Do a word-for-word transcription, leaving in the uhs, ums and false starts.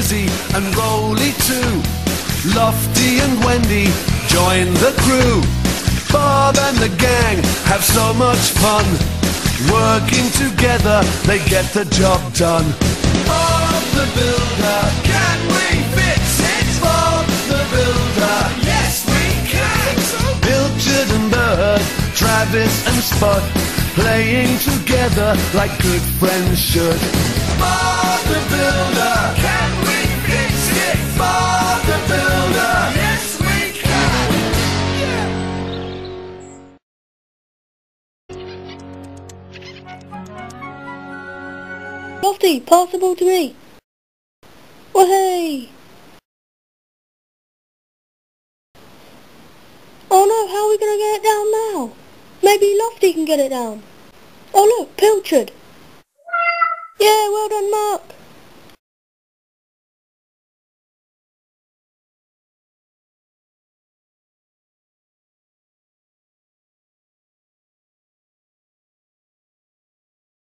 Lizzie and Rolly too. Lofty and Wendy join the crew. Bob and the gang have so much fun. Working together, they get the job done. Bob the Builder, can we fix it? Bob the Builder, yes we can. Pilchard and Bird, Travis and Spud, playing together like good friends should. Bob the Builder, can we fix it? Bob the Builder, yes we can. Yeah. Lofty, pass the ball to me. Wahey! Oh no, how are we going to get it down now? Maybe Lofty can get it down. Oh look, Pilchard. Yeah, well done, Mark.